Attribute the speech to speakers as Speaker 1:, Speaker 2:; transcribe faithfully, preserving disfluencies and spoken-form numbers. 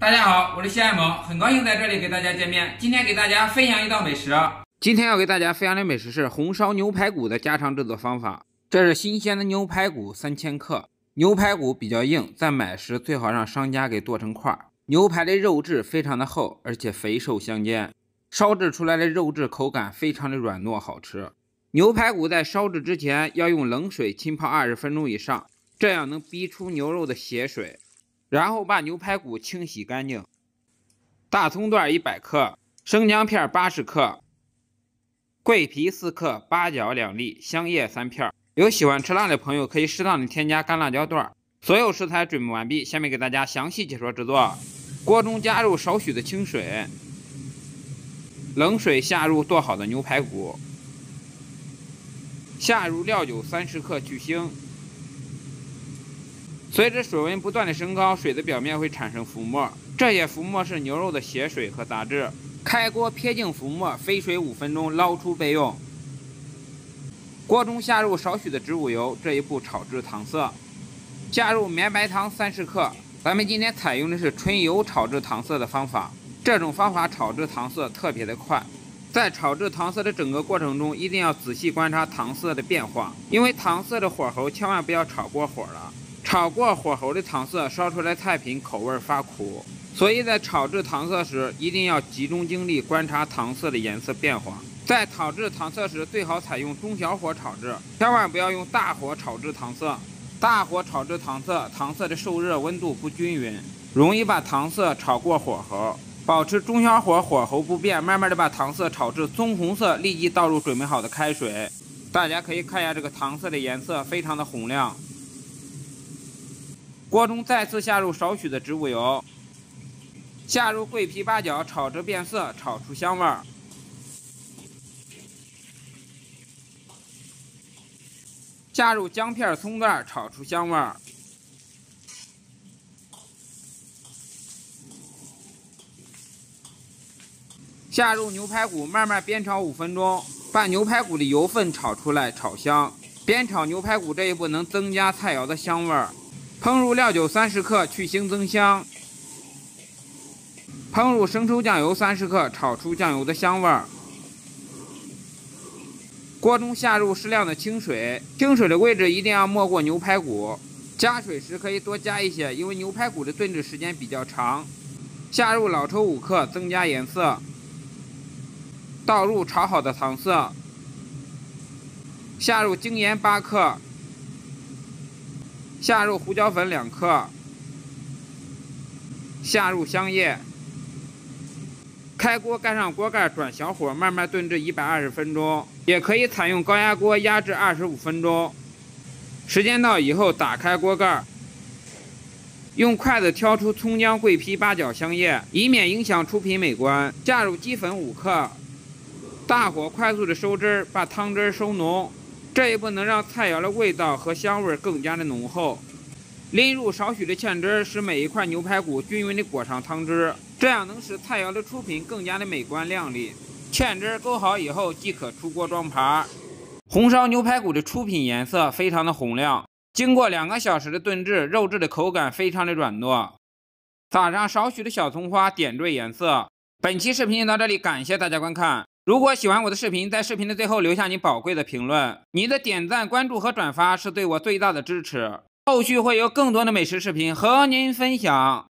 Speaker 1: 大家好，我是西安萌，很高兴在这里给大家见面。今天给大家分享一道美食。今天要给大家分享的美食是红烧牛排骨的家常制作方法。这是新鲜的牛排骨三千克，牛排骨比较硬，在买时最好让商家给剁成块。牛排的肉质非常的厚，而且肥瘦相间，烧制出来的肉质口感非常的软糯好吃。牛排骨在烧制之前要用冷水浸泡二十分钟以上，这样能逼出牛肉的血水。然后把牛排骨清洗干净。大葱段一百克，生姜片八十克，桂皮四克，八角两粒，香叶三片。有喜欢吃辣的朋友可以适当的添加干辣椒段。所有食材准备完毕，下面给大家详细解说制作。锅中加入少许的清水，冷水下入剁好的牛排骨，下入料酒三十克去腥。随着水温不断的升高，水的表面会产生浮沫，这些浮沫是牛肉的血水和杂质。开锅撇净浮沫，飞水五分钟，捞出备用。锅中下入少许的植物油，这一步炒至糖色。加入绵白糖三十克，咱们今天采用的是纯油炒至糖色的方法，这种方法炒至糖色特别的快。在炒制糖色的整个过程中，一定要仔细观察糖色的变化，因为糖色的火候千万不要炒过火了。炒过火候的糖色烧出来菜品口味发苦，所以在炒制糖色时一定要集中精力观察糖色的颜色变化。在炒制糖色时最好采用中小火炒制，千万不要用大火炒制糖色。大火炒制糖色，糖色的受热温度不均匀，容易把糖色炒过火候。保持中小火火候不变，慢慢的把糖色炒至棕红色，立即倒入准备好的开水。大家可以看一下这个糖色的颜色非常的红亮。锅中再次下入少许的植物油，下入桂皮八角，炒至变色，炒出香味儿。加入姜片、葱段，炒出香味儿。下入牛排骨，慢慢煸炒五分钟，把牛排骨的油分炒出来，炒香。煸炒牛排骨这一步能增加菜肴的香味儿。烹入料酒三十克，去腥增香。烹入生抽酱油三十克，炒出酱油的香味儿。锅中下入适量的清水，清水的位置一定要没过牛排骨。加水时可以多加一些，因为牛排骨的炖制时间比较长。下入老抽五克，增加颜色。倒入炒好的糖色。下入精盐八克。下入胡椒粉两克，下入香叶。开锅盖上锅盖，转小火慢慢炖至一百二十分钟，也可以采用高压锅压制二十五分钟。时间到以后，打开锅盖，用筷子挑出葱姜桂皮八角香叶，以免影响出品美观。加入鸡粉五克，大火快速的收汁儿，把汤汁收浓。这一步能让菜肴的味道和香味更加的浓厚。淋入少许的芡汁，使每一块牛排骨均匀的裹上汤汁，这样能使菜肴的出品更加的美观亮丽。芡汁勾好以后，即可出锅装盘。红烧牛排骨的出品颜色非常的红亮，经过两个小时的炖制，肉质的口感非常的软糯。撒上少许的小葱花，点缀颜色。本期视频就到这里，感谢大家观看。如果喜欢我的视频，在视频的最后留下你宝贵的评论，你的点赞、关注和转发是对我最大的支持。后续会有更多的美食视频和您分享。